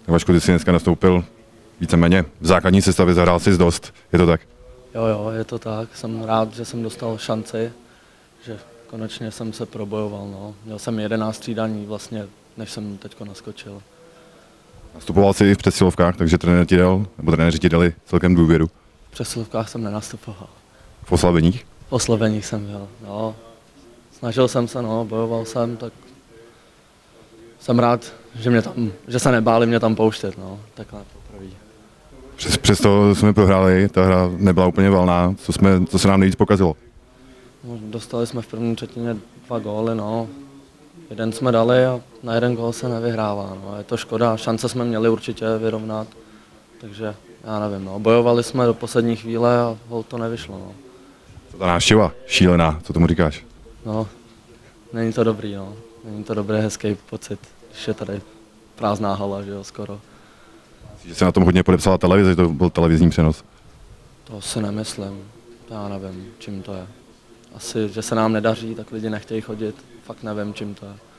Vašku, ty jsi dneska nastoupil víceméně v základní sestavě, zahrál jsi dost, je to tak? Jo, je to tak. Jsem rád, že jsem dostal šanci, že konečně jsem se probojoval. No. Měl jsem 11 střídání vlastně, než jsem teď naskočil. Nastupoval jsi i v přesilovkách, takže trenéři ti dali celkem důvěru. V přesilovkách jsem nenastupoval. V oslabeních? V oslabeních jsem byl, no. Snažil jsem se, no, bojoval jsem, tak jsem rád, že se nebáli mě tam pouštět, no, takhle poprvé. Přesto jsme prohráli, ta hra nebyla úplně valná, co se nám nejvíc pokazilo? No, dostali jsme v první třetině 2 góly, no. Jeden jsme dali a na 1 gól se nevyhrává, no. Je to škoda, šance jsme měli určitě vyrovnat, takže já nevím, no. Bojovali jsme do poslední chvíle a hol to nevyšlo, no. Ta návštěva šílená, co tomu říkáš? No, není to dobrý, no. Není to dobrý, hezký pocit, když je tady prázdná hala, že jo, skoro. Že se na tom hodně podepsala televize, že to byl televizní přenos? To si nemyslím, já nevím, čím to je. Asi, že se nám nedaří, tak lidi nechtějí chodit, fakt nevím, čím to je.